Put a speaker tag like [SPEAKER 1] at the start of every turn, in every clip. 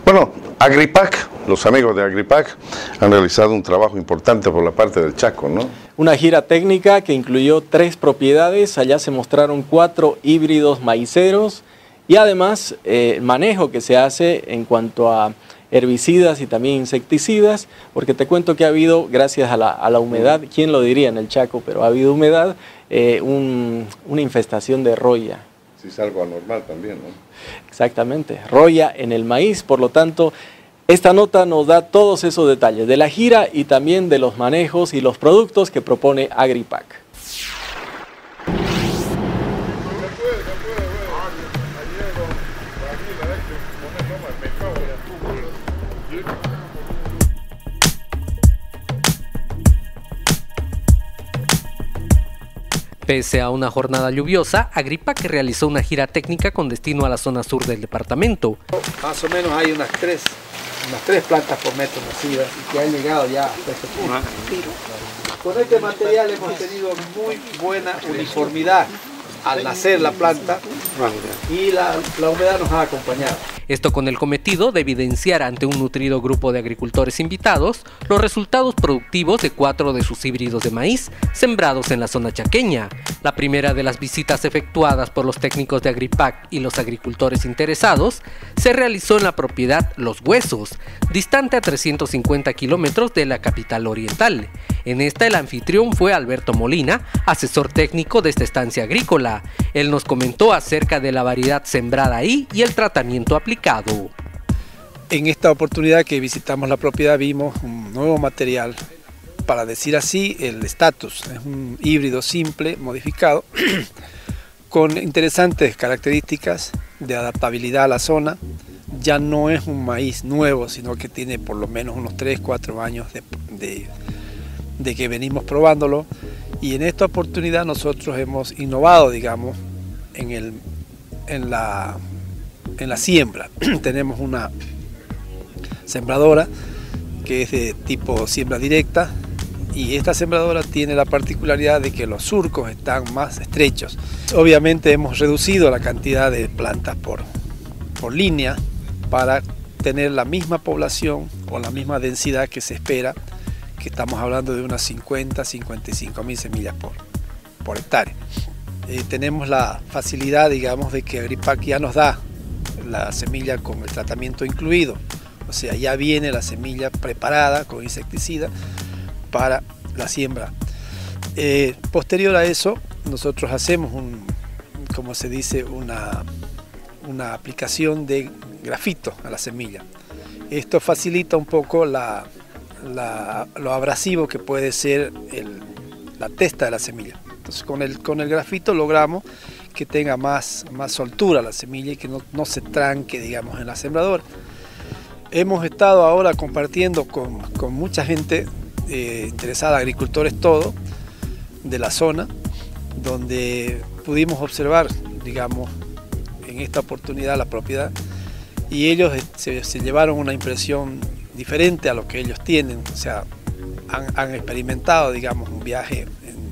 [SPEAKER 1] Bueno, Agripac, los amigos de Agripac han realizado un trabajo importante por la parte del Chaco, ¿no?
[SPEAKER 2] Una gira técnica que incluyó 3 propiedades, allá se mostraron 4 híbridos maiceros y además el manejo que se hace en cuanto a herbicidas y también insecticidas, porque te cuento que ha habido, gracias a la humedad, ¿quién lo diría en el Chaco? Pero ha habido humedad, una infestación de roya.
[SPEAKER 1] Sí, es algo anormal también, ¿no?
[SPEAKER 2] Exactamente, roya en el maíz, por lo tanto, esta nota nos da todos esos detalles de la gira y también de los manejos y los productos que propone Agripac.
[SPEAKER 3] Pese a una jornada lluviosa, Agripac realizó una gira técnica con destino a la zona sur del departamento.
[SPEAKER 4] Más o menos hay unas tres plantas por metro nacidas y que han llegado ya hasta este punto. Con este material hemos tenido muy buena uniformidad al nacer la planta y la humedad nos ha acompañado.
[SPEAKER 3] Esto con el cometido de evidenciar ante un nutrido grupo de agricultores invitados los resultados productivos de 4 de sus híbridos de maíz sembrados en la zona chaqueña. La primera de las visitas efectuadas por los técnicos de Agripac y los agricultores interesados se realizó en la propiedad Los Huesos, distante a 350 kilómetros de la capital oriental. En esta el anfitrión fue Alberto Molina, asesor técnico de esta estancia agrícola. Él nos comentó acerca de la variedad sembrada ahí y el tratamiento aplicado.
[SPEAKER 4] En esta oportunidad que visitamos la propiedad vimos un nuevo material, para decir así, el Status. Es un híbrido simple, modificado, con interesantes características de adaptabilidad a la zona. Ya no es un maíz nuevo, sino que tiene por lo menos unos 3-4 años de que venimos probándolo. Y en esta oportunidad nosotros hemos innovado, digamos, en la siembra. Tenemos una sembradora que es de tipo siembra directa y esta sembradora tiene la particularidad de que los surcos están más estrechos. Obviamente hemos reducido la cantidad de plantas por línea para tener la misma población o la misma densidad que se espera, que estamos hablando de unas 50-55 mil semillas por hectárea. Tenemos la facilidad, digamos, de que Agripac ya nos da la semilla con el tratamiento incluido, o sea, ya viene la semilla preparada con insecticida para la siembra. Posterior a eso, nosotros hacemos como se dice, una aplicación de grafito a la semilla. Esto facilita un poco lo abrasivo que puede ser la testa de la semilla. Entonces con el grafito logramos que tenga más soltura la semilla y que no se tranque, digamos, en la sembradora. Hemos estado ahora compartiendo con mucha gente interesada, agricultores todos, de la zona, donde pudimos observar, digamos, en esta oportunidad la propiedad, y ellos se llevaron una impresión diferente a lo que ellos tienen. O sea, han experimentado, digamos, un viaje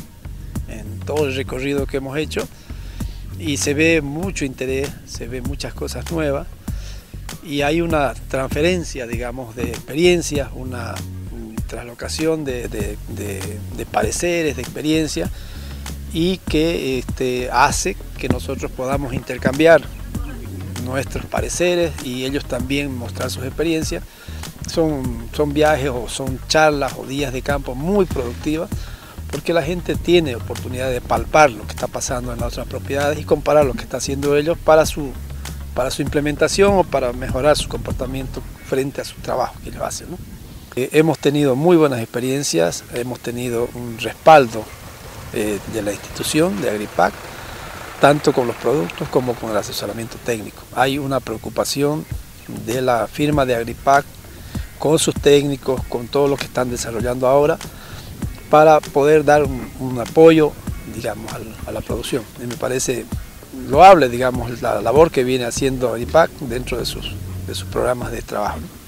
[SPEAKER 4] en todo el recorrido que hemos hecho y se ve mucho interés, se ve muchas cosas nuevas y hay una transferencia, digamos, de experiencias, una traslocación de pareceres, de experiencias, y que hace que nosotros podamos intercambiar nuestros pareceres y ellos también mostrar sus experiencias. Son viajes o son charlas o días de campo muy productivas, porque la gente tiene oportunidad de palpar lo que está pasando en las otras propiedades y comparar lo que está haciendo ellos para su implementación o para mejorar su comportamiento frente a su trabajo que ellos hacen, ¿no? Hemos tenido muy buenas experiencias, hemos tenido un respaldo de la institución, de Agripac, tanto con los productos como con el asesoramiento técnico. Hay una preocupación de la firma de Agripac con sus técnicos, con todo lo que están desarrollando ahora, para poder dar un apoyo, digamos, a la producción. Y me parece loable, digamos, la labor que viene haciendo Agripac dentro de sus programas de trabajo, ¿no?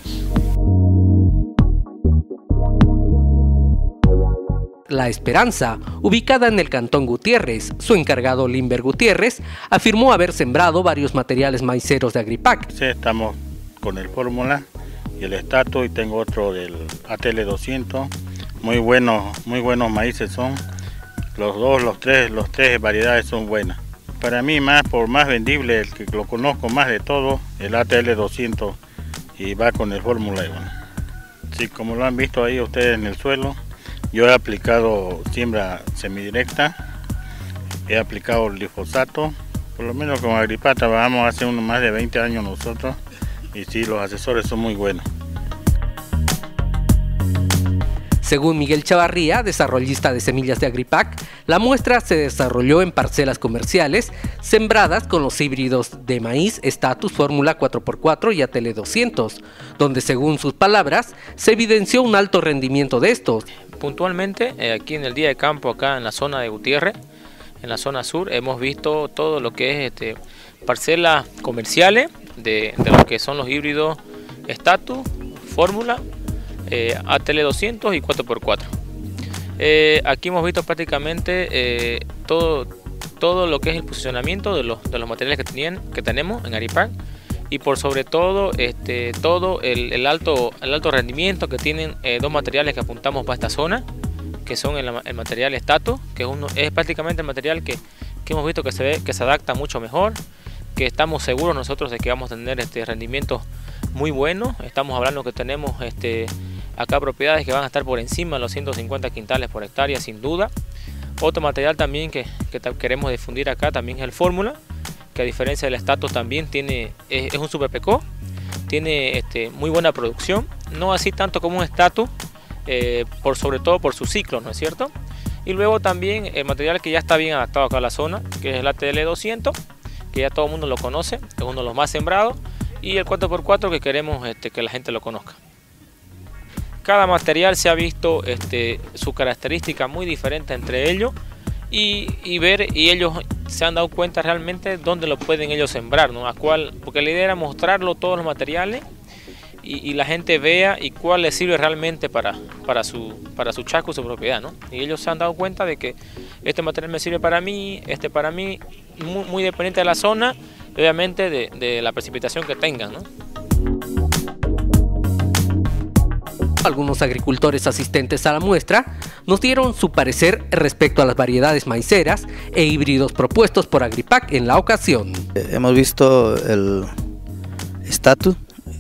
[SPEAKER 3] La Esperanza, ubicada en el cantón Gutiérrez, su encargado Limber Gutiérrez, afirmó haber sembrado varios materiales maiceros de Agripac.
[SPEAKER 5] Sí, estamos con el Fórmula y el Status, y tengo otro del ATL 200. Muy buenos maíces son. Los tres variedades son buenas. Para mí por más vendible, el que lo conozco más de todo, el ATL 200, y va con el Fórmula. Sí, como lo han visto ahí ustedes en el suelo, yo he aplicado siembra semidirecta, he aplicado el glifosato, por lo menos con Agripac trabajamos hace más de 20 años nosotros, y sí, los asesores son muy buenos.
[SPEAKER 3] Según Miguel Chavarría, desarrollista de semillas de Agripac, la muestra se desarrolló en parcelas comerciales sembradas con los híbridos de maíz Status, Fórmula 4x4 y ATL 200, donde según sus palabras se evidenció un alto rendimiento de estos.
[SPEAKER 6] Puntualmente, aquí en el día de campo, acá en la zona de Gutiérrez, en la zona sur, hemos visto todo lo que es parcelas comerciales de lo que son los híbridos Status, Fórmula, ATL 200 y 4x4. Aquí hemos visto prácticamente todo lo que es el posicionamiento de los materiales que tenemos en Agripac, y por sobre todo todo el alto rendimiento que tienen dos materiales que apuntamos para esta zona, que son el material Status, que es prácticamente el material que hemos visto que se adapta mucho mejor, que estamos seguros nosotros de que vamos a tener rendimientos muy buenos. Estamos hablando que tenemos acá propiedades que van a estar por encima de los 150 quintales por hectárea, sin duda. Otro material también que queremos difundir acá también es el Fórmula, que a diferencia del Status también es un super pecó, tiene muy buena producción, no así tanto como un Status, sobre todo por su ciclo, ¿no es cierto? Y luego también el material que ya está bien adaptado acá a la zona, que es el ATL 200, que ya todo el mundo lo conoce, es uno de los más sembrados, y el 4x4 que queremos que la gente lo conozca. Cada material se ha visto su característica muy diferente entre ellos, y ellos se han dado cuenta realmente dónde lo pueden ellos sembrar, ¿no? Porque la idea era mostrarlo todos los materiales y la gente vea y cuál les sirve realmente para su chasco, su propiedad, ¿no? Y ellos se han dado cuenta de que este material me sirve para mí, muy dependiente de la zona y obviamente de la precipitación que tengan, ¿no?
[SPEAKER 3] Algunos agricultores asistentes a la muestra nos dieron su parecer respecto a las variedades maiceras e híbridos propuestos por Agripac en la ocasión.
[SPEAKER 7] Hemos visto el Status,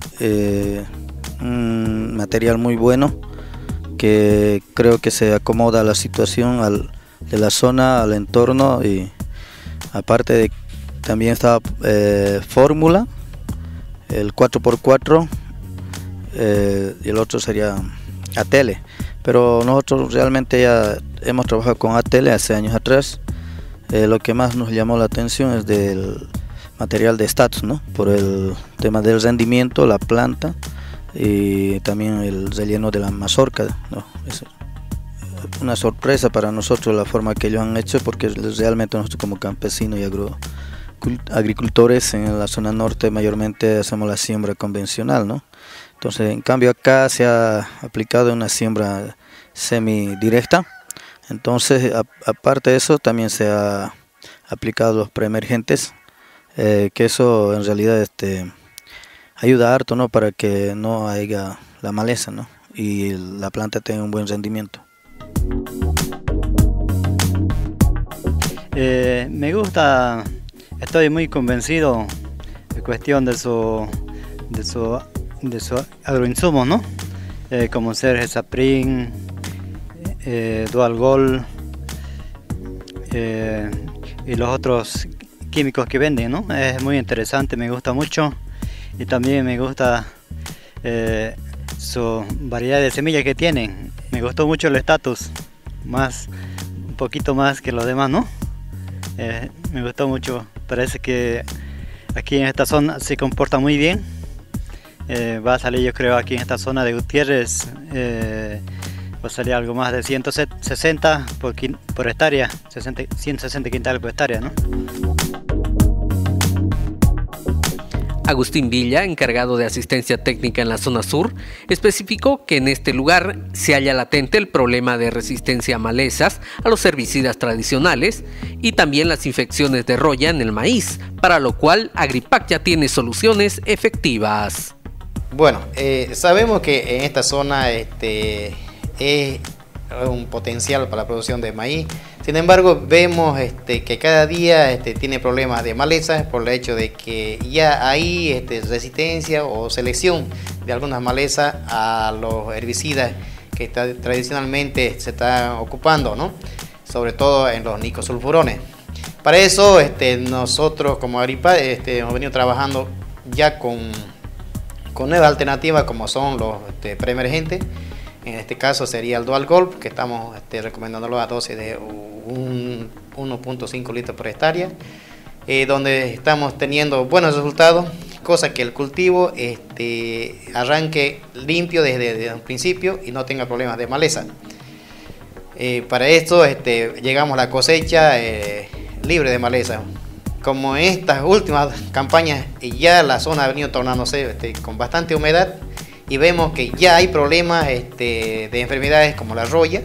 [SPEAKER 7] un material muy bueno que creo que se acomoda a la situación de la zona, al entorno, y aparte de también está Fórmula, el 4x4, y el otro sería ATL, pero nosotros realmente ya hemos trabajado con ATL hace años atrás. Lo que más nos llamó la atención es del material de Status, ¿no? Por el tema del rendimiento, la planta y también el relleno de la mazorca, ¿no? Es una sorpresa para nosotros la forma que ellos han hecho, porque realmente nosotros como campesinos y agricultores en la zona norte mayormente hacemos la siembra convencional, ¿no? Entonces, en cambio acá se ha aplicado una siembra semidirecta. Entonces, aparte de eso, también se ha aplicado los preemergentes, que eso en realidad ayuda harto, ¿no? Para que no haya la maleza, ¿no? Y la planta tenga un buen rendimiento.
[SPEAKER 8] Me gusta, estoy muy convencido de cuestión de su agroinsumo, ¿no? Como ser Hexaprin, Dual Gold y los otros químicos que venden, ¿no? Es muy interesante, me gusta mucho, y también me gusta su variedad de semillas que tienen. Me gustó mucho el Status, un poquito más que los demás, ¿no? Me gustó mucho, parece que aquí en esta zona se comporta muy bien. Va a salir, yo creo, aquí en esta zona de Gutiérrez, va a salir algo más de 160 por hectárea, 160 quintales por hectárea, ¿no?
[SPEAKER 3] Agustín Villa, encargado de asistencia técnica en la zona sur, especificó que en este lugar se halla latente el problema de resistencia a malezas, a los herbicidas tradicionales y también las infecciones de roya en el maíz, para lo cual Agripac ya tiene soluciones efectivas.
[SPEAKER 9] Bueno, sabemos que en esta zona es un potencial para la producción de maíz. Sin embargo, vemos que cada día tiene problemas de maleza por el hecho de que ya hay resistencia o selección de algunas malezas a los herbicidas que tradicionalmente se están ocupando, ¿no? Sobre todo en los nicosulfurones. Para eso nosotros como Agripac hemos venido trabajando ya con nuevas alternativas como son los preemergentes. En este caso sería el Dual Gold, que estamos recomendándolo a dosis de 1.5 litros por hectárea, donde estamos teniendo buenos resultados, cosa que el cultivo arranque limpio desde un principio y no tenga problemas de maleza. Para esto llegamos a la cosecha libre de maleza. Como en estas últimas campañas ya la zona ha venido tornándose con bastante humedad y vemos que ya hay problemas de enfermedades como la roya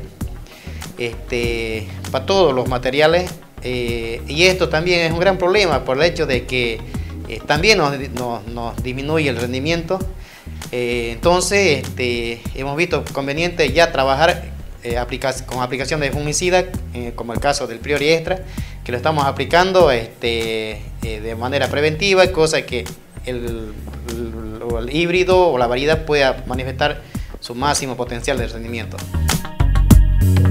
[SPEAKER 9] para todos los materiales, y esto también es un gran problema por el hecho de que también nos disminuye el rendimiento. Entonces hemos visto conveniente ya trabajar con aplicación de fungicida, como el caso del Priori Extra, que lo estamos aplicando de manera preventiva, cosa que el híbrido o la variedad pueda manifestar su máximo potencial de rendimiento.